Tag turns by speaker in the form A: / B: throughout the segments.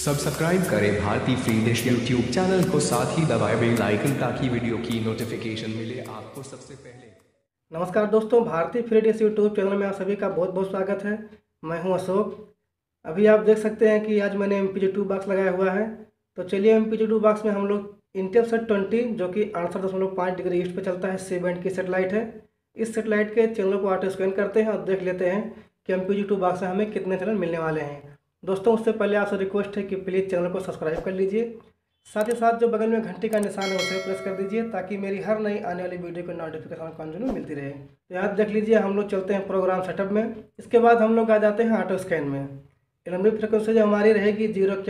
A: Subscribe करें Bharti free dish YouTube channel को, साथ ही दबाएं बेल आइकन ताकि वीडियो की नोटिफिकेशन मिले आपको सबसे पहले।
B: नमस्कार दोस्तों, Bharti free dish YouTube channel में आप सभी का बहुत बहुत स्वागत है। मैं हूं अशोक। अभी आप देख सकते हैं कि आज मैंने mpeg2 बॉक्स लगाया हुआ है। तो चलिए mpeg2 बॉक्स में हम लोग Intelsat 20 जो कि 68.5 डिग्री ईस्ट पे चलता है, सी बैंड की सेटेलाइट है, इस सेटेलाइट के चैनलों को ऑटो स्कैन करते हैं और देख लेते हैं कि mpeg2 बॉक्स में हमें कितने चैनल मिलने वाले हैं। दोस्तों, उससे पहले आपसे रिक्वेस्ट है कि प्लीज़ चैनल को सब्सक्राइब कर लीजिए, साथ ही साथ जो बगल में घंटी का निशान है उसे प्रेस कर दीजिए ताकि मेरी हर नई आने वाली वीडियो की नोटिफिकेशन कंटिन्यू मिलती रहे। तो यहाँ देख लीजिए, हम लोग चलते हैं प्रोग्राम सेटअप में। इसके बाद हम लोग आ जाते हैं ऑटो स्कैन में। लंबी फ्रिक्वेंसी जो हमारी रहेगी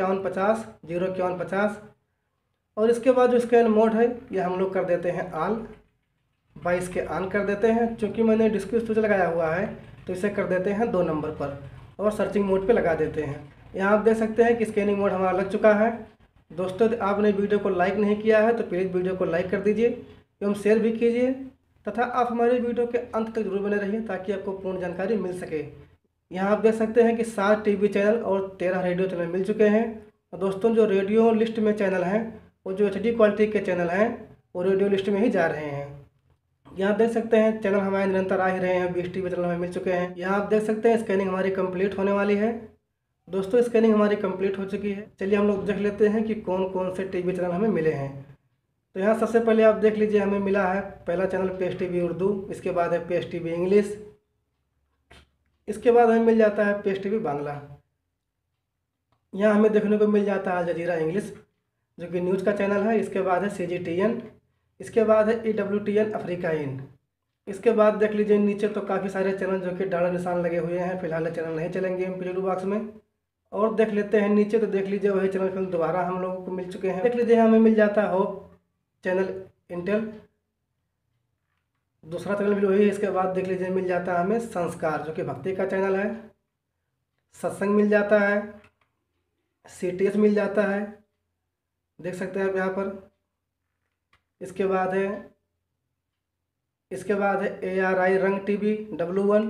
B: 05150 और इसके बाद जो स्कैन मोड है ये हम लोग कर देते हैं ऑल, 22 के ऑन कर देते हैं। चूँकि मैंने डिस्क स्विच लगाया हुआ है तो इसे कर देते हैं 2 नंबर पर और सर्चिंग मोड पे लगा देते हैं। यहाँ आप देख सकते हैं कि स्कैनिंग मोड हमारा लग चुका है। दोस्तों, आपने वीडियो को लाइक नहीं किया है तो प्लीज़ वीडियो को लाइक कर दीजिए एवं शेयर भी कीजिए, तथा आप हमारे वीडियो के अंत तक जरूर बने रहिए ताकि आपको पूर्ण जानकारी मिल सके। यहाँ आप देख सकते हैं कि 7 टीवी चैनल और 13 रेडियो चैनल मिल चुके हैं। और दोस्तों, जो रेडियो लिस्ट में चैनल हैं वो जो HD क्वालिटी के चैनल हैं वो रेडियो लिस्ट में ही जा रहे हैं। यहाँ देख सकते हैं चैनल हमारे निरंतर आ ही रहे हैं, 20 टीवी चैनल हमें मिल चुके हैं। यहाँ आप देख सकते हैं स्कैनिंग हमारी कंप्लीट होने वाली है। दोस्तों, स्कैनिंग हमारी कंप्लीट हो चुकी है। चलिए हम लोग देख लेते हैं कि कौन कौन से टीवी चैनल हमें मिले हैं। तो यहाँ सबसे पहले आप देख लीजिए, हमें मिला है पहला चैनल पेश टीवी उर्दू, इसके बाद है पेश टीवी इंग्लिश, इसके बाद हमें मिल जाता है पेश टीवी बांग्ला। यहाँ हमें देखने को मिल जाता है अल जजीरा इंग्लिश जो कि न्यूज़ का चैनल है, इसके बाद है CGTN, इसके बाद है EWTN अफ्रीका इन। इसके बाद देख लीजिए नीचे तो काफ़ी सारे चैनल जो कि डॉलर निशान लगे हुए हैं, फिलहाल चैनल नहीं चलेंगे mpeg2 बॉक्स में। और देख लेते हैं नीचे, तो देख लीजिए वही चैनल फिर दोबारा हम लोगों को मिल चुके हैं। देख लीजिए हमें मिल जाता है होप चैनल इंटेल, दूसरा चैनल भी वही है। इसके बाद देख लीजिए मिल जाता है हमें संस्कार जो कि भक्ति का चैनल है, सत्संग मिल जाता है, CTS मिल जाता है, देख सकते हैं आप यहाँ पर। इसके बाद है ARI रंग TV W1,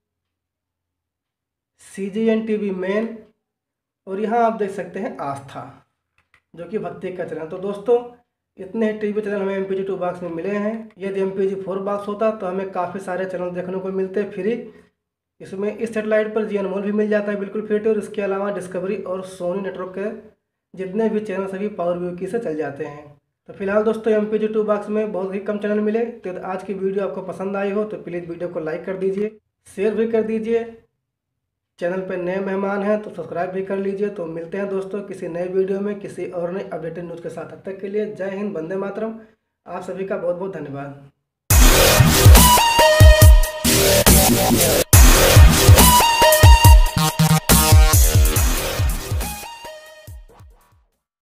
B: CGN TV main, और यहाँ आप देख सकते हैं आस्था जो कि भक्ति का चैनल। तो दोस्तों, इतने टीवी चैनल हमें mpeg2 बॉक्स में मिले हैं। यदि mpeg4 बॉक्स होता तो हमें काफ़ी सारे चैनल देखने को मिलते फ्री। इसमें इस सेटेलाइट पर जी अनमोल भी मिल जाता है बिल्कुल फ्री, और इसके अलावा डिस्कवरी और सोनी नेटवर्क के जितने भी चैनल सभी पावर व्यू की से चल जाते हैं। तो फिलहाल दोस्तों, mpeg2 बॉक्स में बहुत ही कम चैनल मिले। तो आज की वीडियो आपको पसंद आई हो तो प्लीज़ वीडियो को लाइक कर दीजिए, शेयर भी कर दीजिए। चैनल पर नए मेहमान हैं तो सब्सक्राइब भी कर लीजिए। तो मिलते हैं दोस्तों किसी नए वीडियो में किसी और नए अपडेटेड न्यूज़ के साथ। तब तक के लिए जय हिंद, वंदे मातरम। आप सभी का बहुत बहुत धन्यवाद।